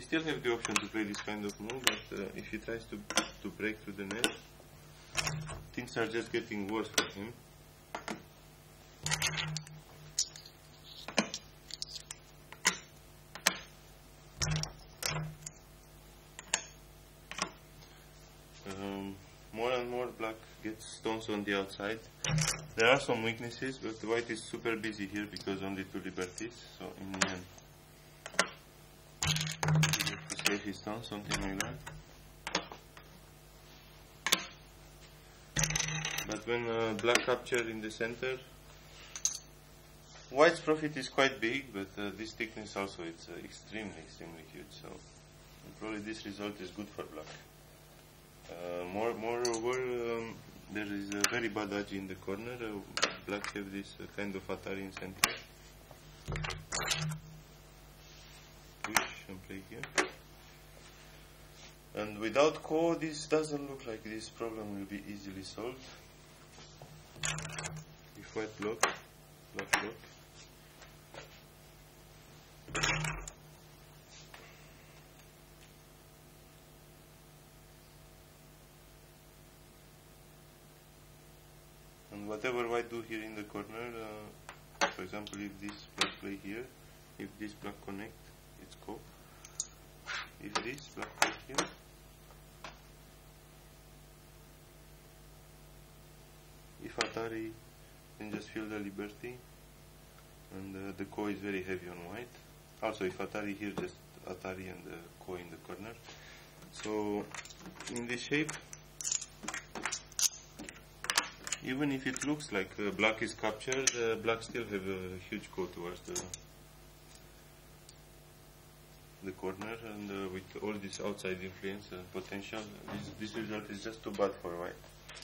still have the option to play this kind of move, but if he tries to break through the net, things are just getting worse for him. More and more black gets stones on the outside. There are some weaknesses, but white is super busy here because only 2 liberties, so in the end he has to save his stone, something like that. But when black capture in the center, white's profit is quite big, but this thickness also it's extremely huge, so probably this result is good for black. Moreover, there is a very bad agi in the corner. Black have this kind of Atari in center. Push and play here. And without ko, this doesn't look like this problem will be easily solved. If white block, black block. And whatever white do here in the corner, for example, if this black play here, if this black connect, it's ko. If this black play here, if Atari, then just feel the liberty, and the ko is very heavy on white. Also, if Atari here, just Atari and the ko in the corner. So, in this shape, even if it looks like black is captured, black still have a huge ko towards the corner, and with all this outside influence and potential, this result is just too bad for white.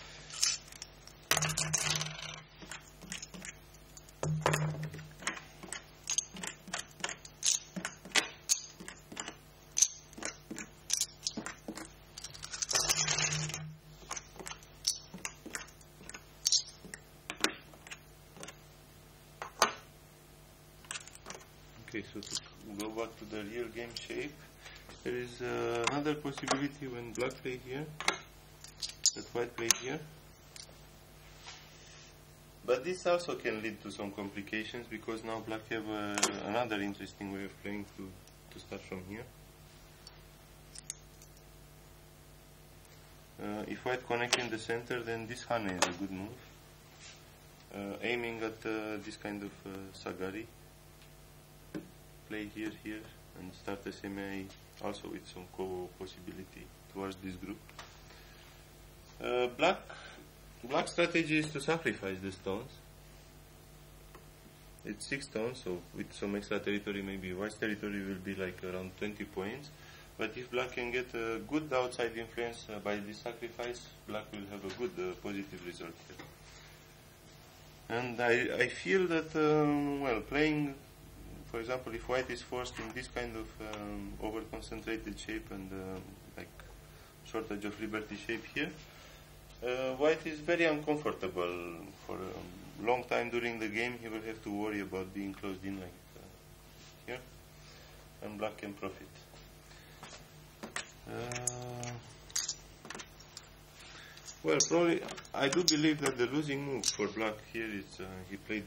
Okay, so to go back to the real game shape, there is another possibility when black play here, that white play here. But this also can lead to some complications, because now black have another interesting way of playing to start from here. If white connect in the center, then this hane is a good move. Aiming at this kind of sagari. Play here, and start SMA also with some ko possibility towards this group. Black strategy is to sacrifice the stones. It's 6 stones, so with some extra territory, maybe white's territory will be like around 20 points. But if black can get a good outside influence by this sacrifice, black will have a good positive result here. And I feel that, well, playing, for example, if white is forced in this kind of over-concentrated shape and like shortage of liberty shape here, white is very uncomfortable. For a long time during the game, he will have to worry about being closed in like here, and black can profit. Well, probably, I do believe that the losing move for black here is he played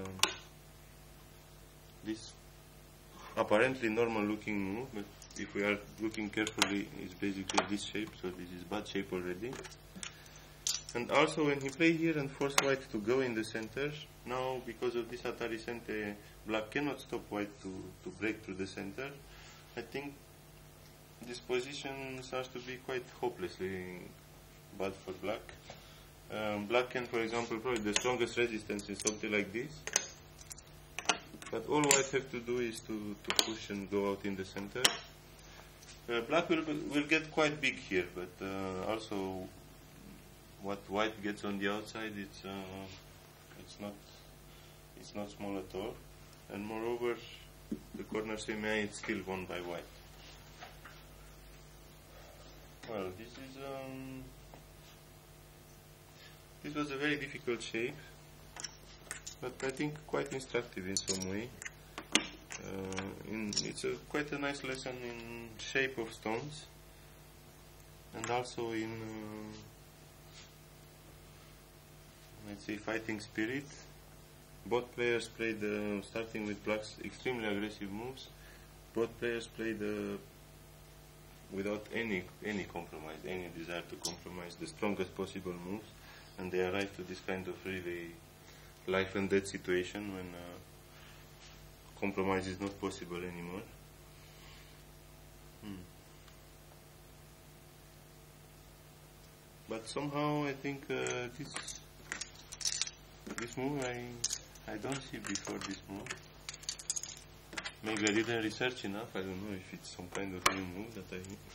this apparently normal looking move, but if we are looking carefully, it's basically this shape, so this is bad shape already. And also when he played here and forced white to go in the center, now because of this Atari Sente, black cannot stop white to break through the center. I think this position starts to be quite hopelessly bad for black. Black can, for example, probably the strongest resistance is something like this. But all white have to do is to push and go out in the center. Black will get quite big here, but also what white gets on the outside, it's not small at all. And moreover, the corner semi is still won by white. Well, this was a very difficult shape, but I think quite instructive in some way. It's quite a nice lesson in shape of stones, and also in let's say fighting spirit. Both players played, starting with Black's extremely aggressive moves. Both players played without any compromise, any desire to compromise, the strongest possible moves, and they arrived to this kind of really life and death situation when compromise is not possible anymore. But somehow I think this move I don't see before this move. Maybe I didn't research enough. I don't know if it's some kind of new move that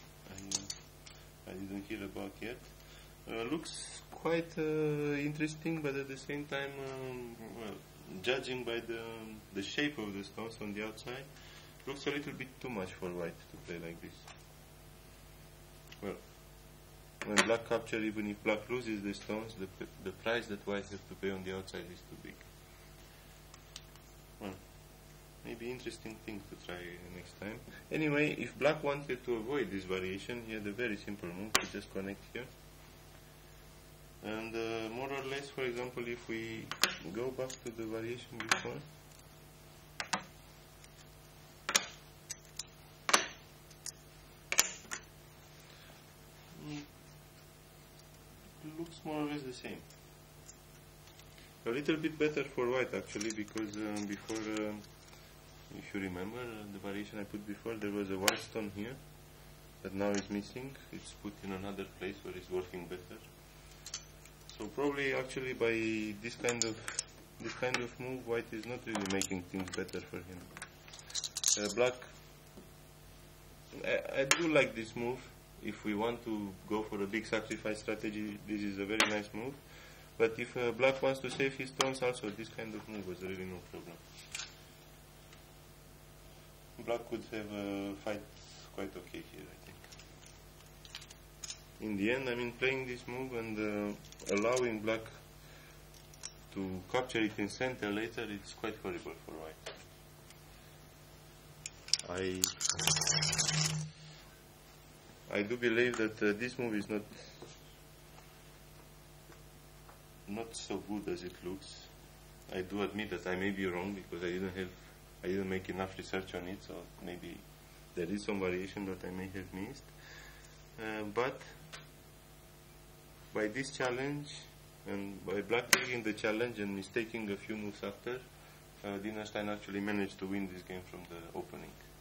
I didn't hear about yet. Looks quite interesting, but at the same time, well, judging by the shape of the stones on the outside, looks a little bit too much for white to play like this. Well, when black capture, even if black loses the stones, the price that white has to pay on the outside is too big. Well, maybe interesting thing to try next time. Anyway, if black wanted to avoid this variation, he had a very simple move to just connect here. And more or less, for example, if we go back to the variation before, looks more or less the same. A little bit better for white actually, because before, if you remember the variation I put before, there was a white stone here that now is missing. It's put in another place where it's working better. So probably actually by this kind of move, white is not really making things better for him. Black, I do like this move. If we want to go for a big sacrifice strategy, this is a very nice move. But if black wants to save his stones, also this kind of move was really no problem. Black could have a fight quite okay here, I think. In the end, I mean, playing this move and allowing black to capture it in center later, it's quite horrible for white. I do believe that this move is not so good as it looks. I do admit that I may be wrong because I didn't make enough research on it, so maybe there is some variation that I may have missed. But by this challenge, and by black taking the challenge and mistaking a few moves after, Dina Stein actually managed to win this game from the opening.